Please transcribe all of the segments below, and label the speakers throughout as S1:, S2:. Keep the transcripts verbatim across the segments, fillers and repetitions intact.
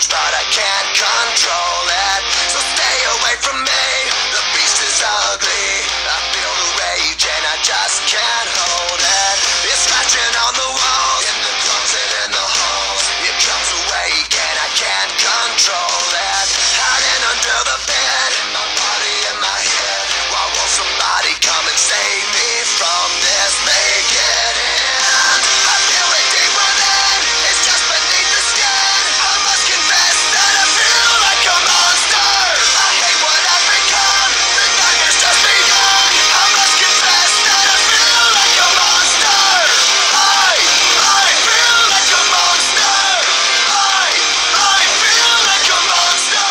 S1: cage, but I can't control it. So stay away from me, the beast is ugly. I feel the rage and I just can't hold it. It's scratching on the walls, in the closet, in the halls. It comes awake and I can't control it. Hiding under the bed, in my body, in my head. Why won't somebody come and save me from this? Make it end. I feel it deep within, it's just beneath the skin. I must confess that I feel like a monster. I hate what I've become, the nightmare's just begun. I must confess that I feel like a monster. I, I feel like a monster. I, I feel like a monster.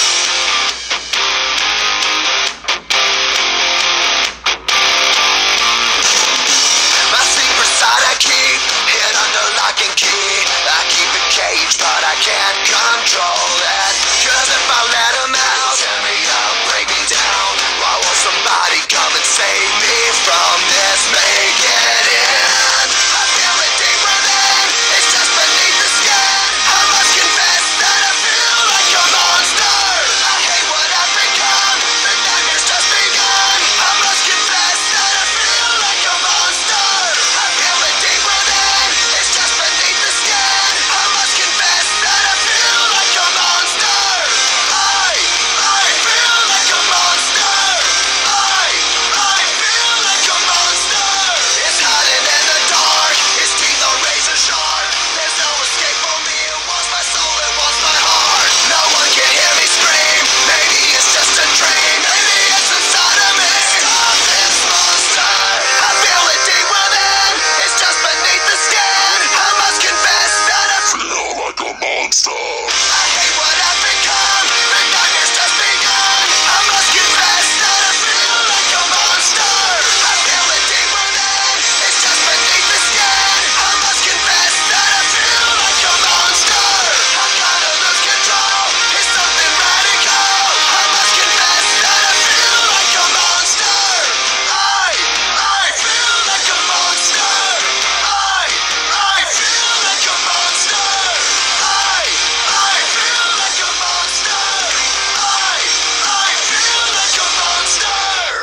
S1: My secret side I keep hid under lock and key. I keep it caged, but I can't control it. Cause if I let him out, tear me up, break me down. Why won't somebody come and save me from this? Make it end. I feel it deep within, it's just beneath the skin. I must confess that I feel like a monster. I hate what I've become, the nightmare's just begun. I must confess that I feel like a monster. I feel it deep within, it's just beneath the skin. I must confess that I feel like a monster. I, I feel like a monster. I, I feel like a monster. It's hiding in the dark, its teeth are razor sharp. There's no escape for me, it wants my soul, it wants my heart. No one can hear me scream, maybe it's just a dream. Maybe it's inside of me. Stop this monster. I feel it deep within, it's just beneath the skin. I must confess that I feel like a monster. I hate what I've become, the nightmare's just begun. I must confess that I feel like a monster. I feel it deep within, it's just beneath the skin. I must confess that I feel like a monster. I gotta lose control, it's something radical. I must confess that I feel like a monster. I, I feel like a monster. I, I feel like a monster. I, I feel like a monster. I, I feel like a monster.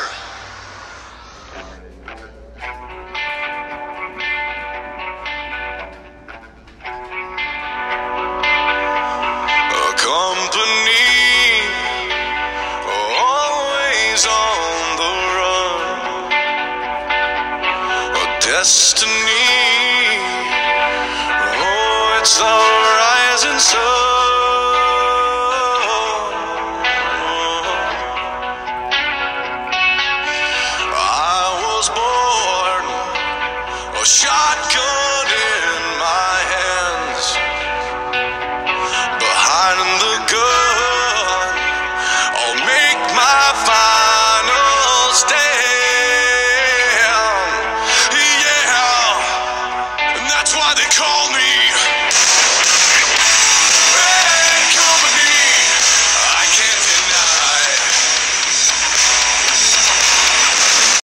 S1: A company always on the run. A destiny, oh, it's the rising sun. I was born, a shotgun in my hands. Behind the gun, I'll make my final stand. Yeah, and that's why they call me